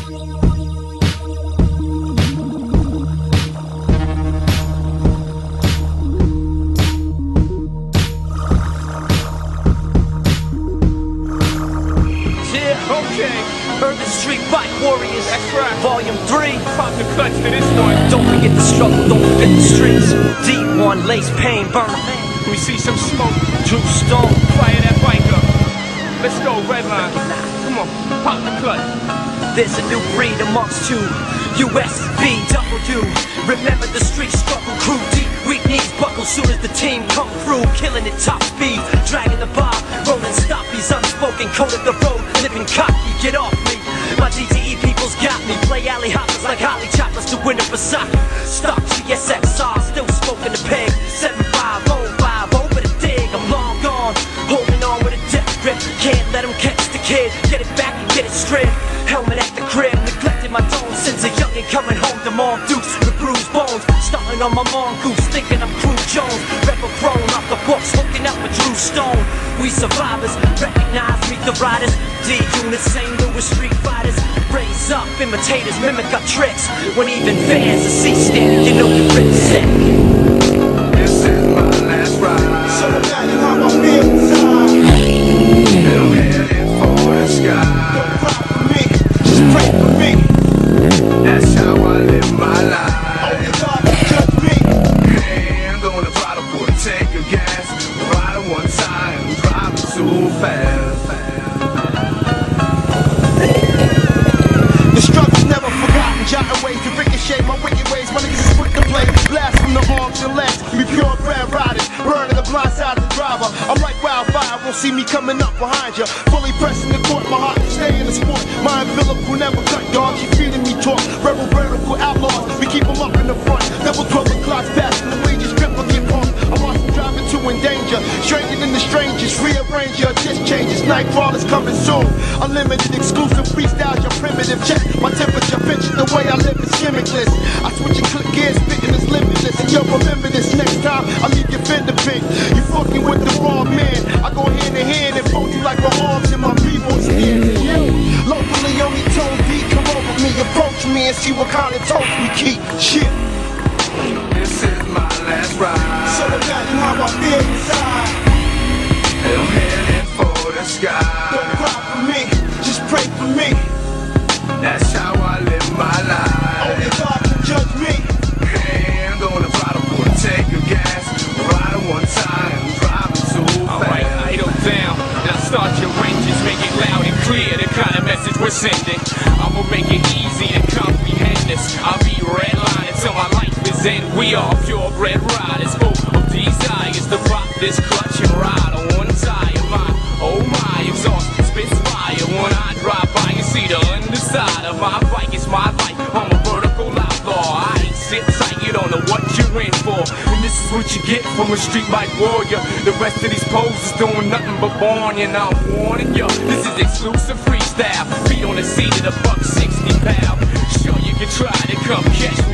Urban Street Fight Warriors. That's right. Volume 3. Pop the clutch to this noise. Don't forget the struggle, don't forget the streets. D1, Lace Pain, Burn. We see some smoke. Drew Stone. Fire that bike up. Let's go, Redline. Come on, pop the clutch. There's a new breed amongst you. USBW. Remember the street struggle crew. Deep, weak knees buckle soon as the team come through. Killing it top speed, dragging the bar, rolling stoppies, unspoken code of the road, living cocky. Get off me. My DTE people's got me. Play alley hoppers like Holly Choppers to win a Versace. Stock GSXR, still smoking the peg. 75050 with a dig. I'm long gone, holding on with a death grip. Can't let them catch the kid. Get it back and get it straight. Helmet at the crib, neglected my tone since a youngin' coming home to mom dukes with bruised bones. Stunting on my mongoose, thinking I'm Crew Jones. Rebel prone off the books, hooking up with Drew Stone. We survivors, recognize, meet the riders. D-Unit, St. Louis street fighters. Raise up, imitators, mimic our tricks. When even fans are C-stand, you know the grip's sick. This is my last ride. So imagine how I feel inside. And I'm heading for the sky. Don't cry for me, just pray for me. That's how I live my life. Only God can judge me. Hey, I'm gonna throttle for a tank of gas. Ride it one time, driving too fast. The struggle's never forgotten. Jotting ways to ricochet my wicked ways. My niggas is quick to play. Blast from the arms and legs. We pure bred riders. Burning the blind side of the driver. I'm like wildfire. Won't see me coming up behind ya. Fully pressing the court. My heart stay in the sport. My umbilical never cut, dog. She feeding me talk. Rebel vertical outlaws. We keep them up in the front. Double 12 clocks passing the wages. Grip or get pumped. I'm watching driving to endanger. Stranger than the strangers. Rearrange your disc changes. Night crawlers coming soon. Unlimited exclusive freestyles. Your primitive check. My temperature pitch. The way I live is gimmickless. I switch and click gears. Spitting is limitless. And yo, remember this next time. I leave your fender pink. You fucking with the wrong man. I go hand in hand and fold you like my arms and my b-boy standing you. Locally only tone D. Come over me. Approach me and see what kind of toast we keep. Shit. This is my last ride. So imagine how I feel inside. And I'm heading for the sky. Don't cry for me, just pray for me. That's how I live my life. Only God can judge me. Hey, I'm gonna throttle for a tank of gas. Ride it one time, driving too fast. Alright, idle down. Now start your ranges, make it loud and clear. The kind of message we're sending. I'ma make it easy to comprehend this. I'll be redline until my life is end. We are purebred riders, full of desires to rock this clutch and ride on one tire. Oh my, exhaust spits fire. When I drive by, you see the underside of my bike. It's my life, I'm a vertical outlaw. I ain't sit tight, you don't know what you're in for. And this is what you get from a street bike warrior. The rest of these poses doing nothing but born, you know, I'm warning you. This is exclusive freestyle. Feet on the seat of the buck 60 pound. Sure you can try to come catch